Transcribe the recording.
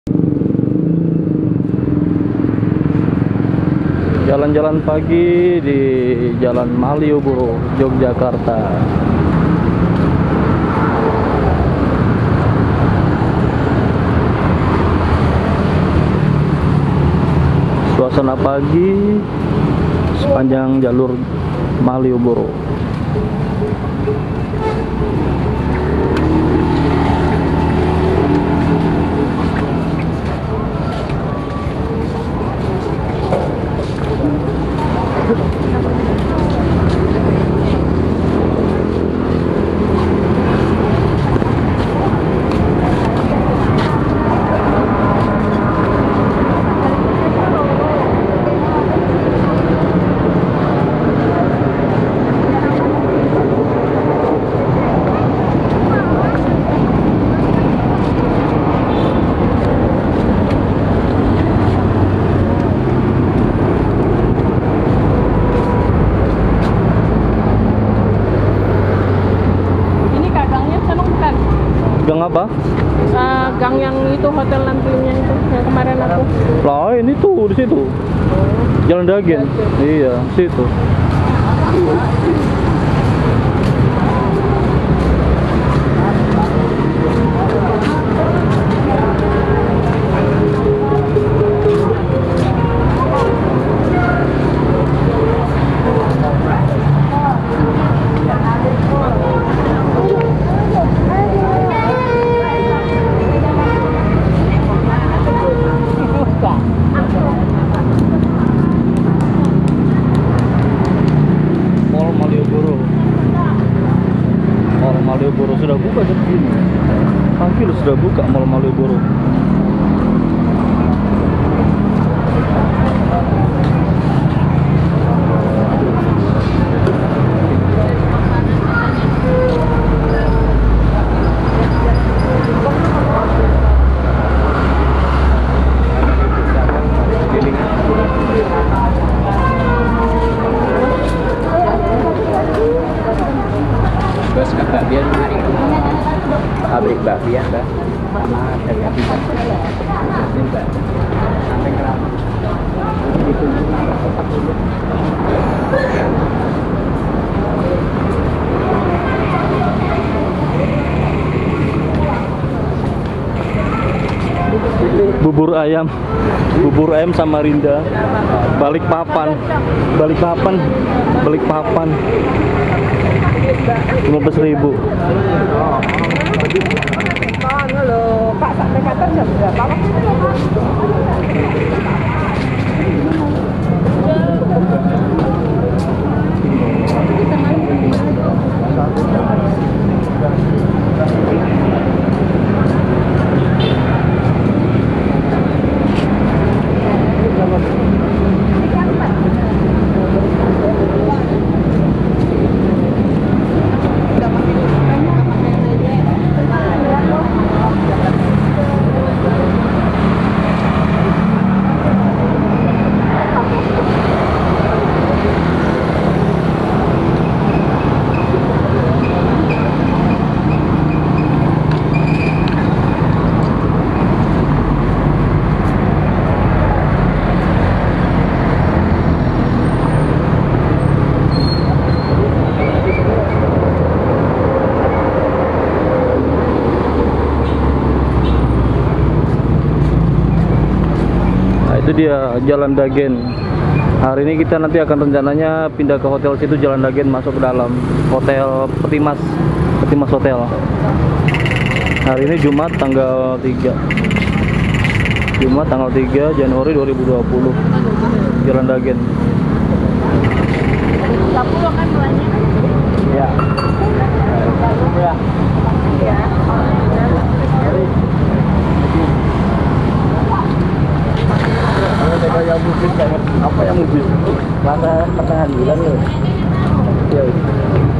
Jalan-jalan pagi di Jalan Malioboro, Yogyakarta. Suasana pagi sepanjang jalur Malioboro. Gang apa? Gang yang itu hotel nantinya itu yang kemarin aku. Lah ini tuh di situ. Jalan Dagen. Iya, situ. Malioboro sudah buka jam segini. Pagi sudah buka Mall Malioboro. Terus ke babian pabrik babian mbak sama dari apisan mbak sampai kerap bubur ayam Samarinda, Balikpapan 15.000. Pak sampai kata jam berapa? Itu dia Jalan Dagen. Hari ini kita nanti akan rencananya pindah ke hotel situ Jalan Dagen, masuk ke dalam Hotel Petimas Hotel. Hari ini Jumat tanggal 3 Januari 2020. Jalan Dagen. 30 kan mulainya. ya ya Ya. yang mungkin apa yang mungkin masa pertengahan bulan loh ya.